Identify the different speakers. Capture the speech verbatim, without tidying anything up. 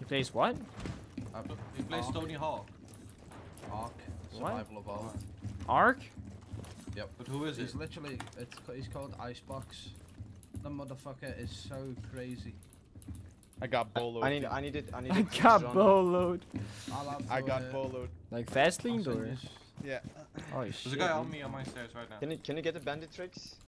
Speaker 1: Plays what?
Speaker 2: Uh,
Speaker 3: He plays
Speaker 2: Ark.
Speaker 3: Tony Hawk.
Speaker 2: Ark. Survival Evolved.
Speaker 1: Ark?
Speaker 2: Yep.
Speaker 3: But who is
Speaker 2: He's
Speaker 3: it?
Speaker 2: literally, it's ca- he's called Icebox. The motherfucker is so crazy.
Speaker 4: I got bolo.
Speaker 5: I need, I need it, I need
Speaker 1: I
Speaker 5: it.
Speaker 1: got
Speaker 5: John.
Speaker 1: boloed.
Speaker 2: I'll have
Speaker 4: I
Speaker 2: to,
Speaker 4: got
Speaker 2: uh,
Speaker 4: boloed.
Speaker 1: Like fast
Speaker 2: I'll
Speaker 1: leaned
Speaker 2: send
Speaker 1: or?
Speaker 2: you-
Speaker 4: Yeah.
Speaker 1: Oh
Speaker 3: There's
Speaker 1: shit.
Speaker 3: a guy on me on my stairs right now.
Speaker 5: Can you, can you get the bandit tricks?